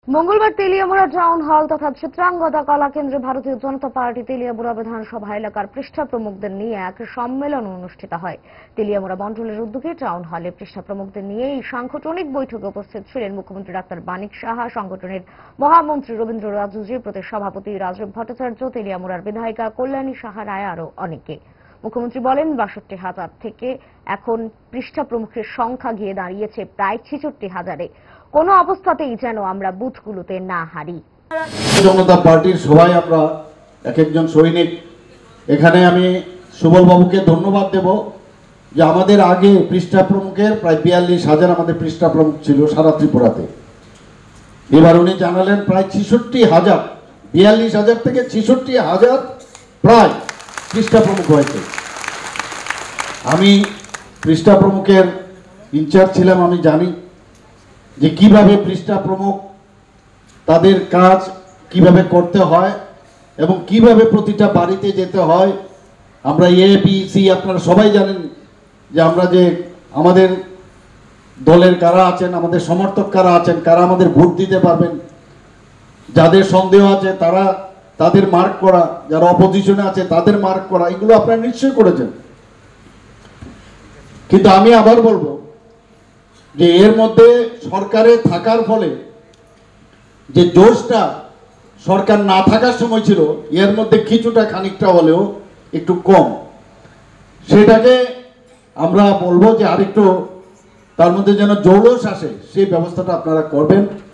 মঙ্গলবার Teliamura town hall তথা চিত্রাঙ্গদা কলা কেন্দ্রে ভারতীয় জনতা পার্টি তেলিয়ামুড়া বিধানসভা এলাকার পৃষ্ঠা প্রমুখদের নিয়ে এক সম্মেলন অনুষ্ঠিত হয়। তেলিয়ামুড়া মণ্ডলের উদ্যোগে টাউন হলে পৃষ্ঠা প্রমুখদের নিয়ে এই সাংগঠনিক বৈঠকে উপস্থিত ছিলেন মুখ্যমন্ত্রী ডাক্তার বাণিক সাহা, সংগঠনের মহামন্ত্রী রবীন্দ্র রাজুজি, প্রদেশ সভাপতি রাজীব ভট্টাচার্য, তেলিয়ামুড়ার বিধায়িকা কল্যাণী সাহা রায় আরো অনেকে। মুখ্যমন্ত্রী বলেন, ৬২,০০০ থেকে এখন পৃষ্ঠা প্রমুখের সংখ্যা গিয়ে দাঁড়িয়েছে প্রায় ৬৬,০০০-এ। কোনো অবস্থাতেই যেন আমরা বুথগুলোতে না হারি। জনতা পার্টির সবাই আমরা এক একজন সৈনিক। এখানে আমি সুবল বাবুকে ধন্যবাদ দেব যে আমাদের আগে পৃষ্ঠা প্রমুখের প্রায় ৪২,০০০ আমাদের পৃষ্ঠা প্রমুখ ছিল সারা ত্রিপুরাতে। এবার উনি জানালেন প্রায় ৬৬,০০০, ৪২,০০০ থেকে ৬৬,০০০ প্রায় পৃষ্ঠা প্রমুখ হয়েছে। আমি পৃষ্ঠা প্রমুখের ইনচার্জ ছিলাম, আমি জানি যে কিভাবে পৃষ্ঠা প্রমুখ তাদের কাজ কিভাবে করতে হয় এবং কিভাবে প্রতিটা বাড়িতে যেতে হয়। আমরা এবিসি আপনারা সবাই জানেন যে আমরা যে আমাদের দলের কারা আছেন, আমাদের সমর্থক কারা আছেন, কারা আমাদের ভোট দিতে পারবেন, যাদের সন্দেহ আছে তারা তাদের মার্ক করা, যারা অপোজিশনে আছে তাদের মার্ক করা, এগুলো আপনারা নিশ্চয়ই করেছেন। কিন্তু আমি আবার বলবো যে এর মধ্যে সরকারে থাকার ফলে যে জোশটা সরকার না থাকার সময় ছিল, এর মধ্যে কিছুটা খানিকটা হলেও একটু কম। সেটাকে আমরা বলবো যে আরেকটু তার মধ্যে যেন জৌলস আসে, সেই ব্যবস্থাটা আপনারা করবেন।